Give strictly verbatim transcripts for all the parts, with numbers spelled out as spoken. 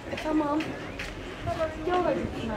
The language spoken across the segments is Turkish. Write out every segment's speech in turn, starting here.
E, tamam. Yola gitsin.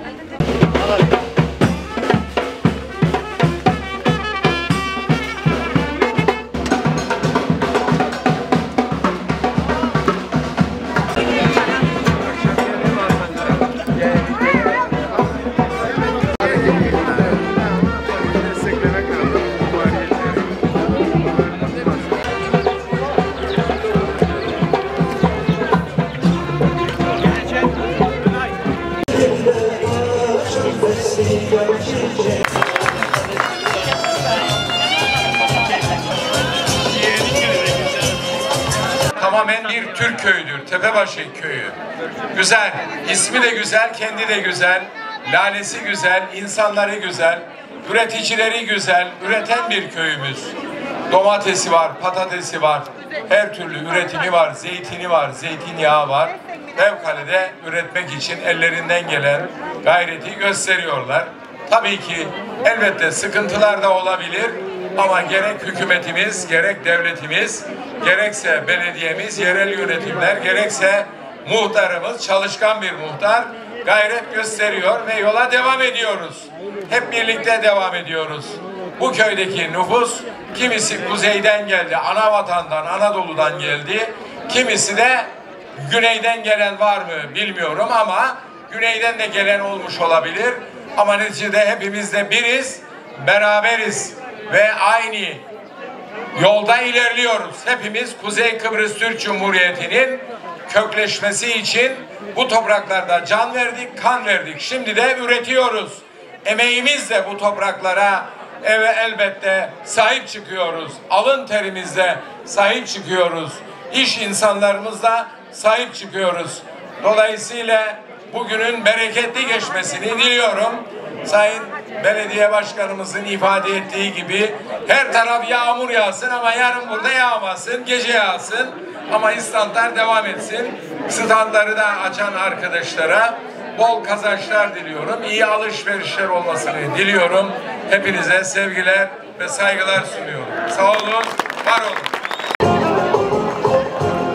Tamamen bir Türk köyüdür. Tepebaşı köyü. Güzel. İsmi de güzel, kendi de güzel. Lalesi güzel, insanları güzel. Üreticileri güzel. Üreten bir köyümüz. Domatesi var, patatesi var. Her türlü üretimi var. Zeytini var, zeytinyağı var. Fevkalade üretmek için ellerinden gelen gayreti gösteriyorlar. Tabii ki elbette sıkıntılar da olabilir. Ama gerek hükümetimiz, gerek devletimiz, gerekse belediyemiz, yerel yönetimler, gerekse muhtarımız, çalışkan bir muhtar gayret gösteriyor ve yola devam ediyoruz. Hep birlikte devam ediyoruz. Bu köydeki nüfus kimisi kuzeyden geldi, ana vatandan, Anadolu'dan geldi. Kimisi de güneyden gelen var mı bilmiyorum ama güneyden de gelen olmuş olabilir. Ama neticede hepimiz de biriz, beraberiz ve aynı yolda ilerliyoruz. Hepimiz Kuzey Kıbrıs Türk Cumhuriyeti'nin kökleşmesi için bu topraklarda can verdik, kan verdik. Şimdi de üretiyoruz. Emeğimizle bu topraklara eve elbette sahip çıkıyoruz. Alın terimizle sahip çıkıyoruz. İş insanlarımızla sahip çıkıyoruz. Dolayısıyla bugünün bereketli geçmesini diliyorum. Sayın Belediye Başkanımızın ifade ettiği gibi her taraf yağmur yağsın ama yarın burada yağmasın, gece yağsın ama istantlar devam etsin. Standları da açan arkadaşlara bol kazançlar diliyorum. İyi alışverişler olmasını diliyorum. Hepinize sevgiler ve saygılar sunuyorum. Sağ olun, var olun.